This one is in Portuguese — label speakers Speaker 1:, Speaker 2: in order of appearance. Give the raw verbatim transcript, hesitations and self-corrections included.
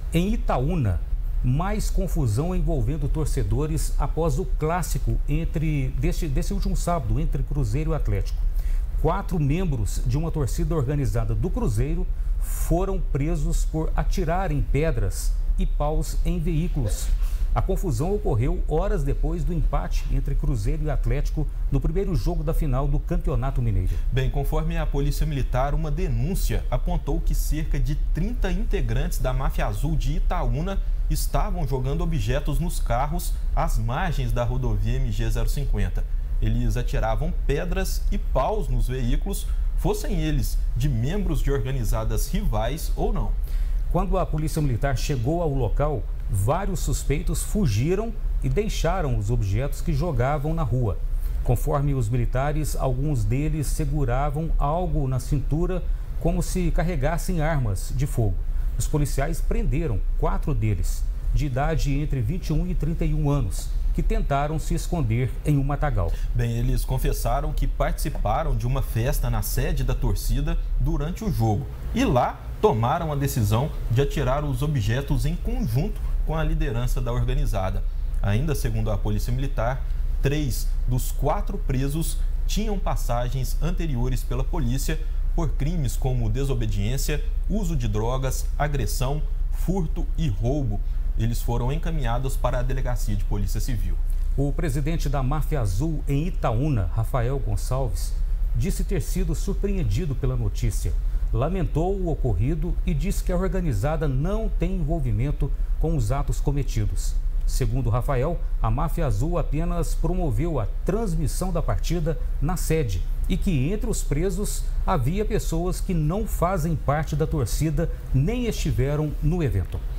Speaker 1: Em Itaúna, mais confusão envolvendo torcedores após o clássico entre deste, desse último sábado entre Cruzeiro e Atlético. Quatro membros de uma torcida organizada do Cruzeiro foram presos por atirarem pedras e paus em veículos. A confusão ocorreu horas depois do empate entre Cruzeiro e Atlético no primeiro jogo da final do Campeonato Mineiro.
Speaker 2: Bem, conforme a Polícia Militar, uma denúncia apontou que cerca de trinta integrantes da Máfia Azul de Itaúna estavam jogando objetos nos carros às margens da rodovia M G zero cinquenta. Eles atiravam pedras e paus nos veículos, fossem eles de membros de organizadas rivais ou não.
Speaker 1: Quando a Polícia Militar chegou ao local, vários suspeitos fugiram e deixaram os objetos que jogavam na rua. Conforme os militares, alguns deles seguravam algo na cintura como se carregassem armas de fogo. Os policiais prenderam quatro deles, de idade entre vinte e um e trinta e um anos, que tentaram se esconder em um matagal.
Speaker 2: Bem, eles confessaram que participaram de uma festa na sede da torcida durante o jogo e lá tomaram a decisão de atirar os objetos em conjunto com a liderança da organizada. Ainda segundo a Polícia Militar, três dos quatro presos tinham passagens anteriores pela polícia por crimes como desobediência, uso de drogas, agressão, furto e roubo. Eles foram encaminhados para a Delegacia de Polícia Civil.
Speaker 1: O presidente da Máfia Azul em Itaúna, Rafael Gonçalves, disse ter sido surpreendido pela notícia. Lamentou o ocorrido e disse que a organizada não tem envolvimento com os atos cometidos. Segundo Rafael, a Máfia Azul apenas promoveu a transmissão da partida na sede e que entre os presos havia pessoas que não fazem parte da torcida nem estiveram no evento.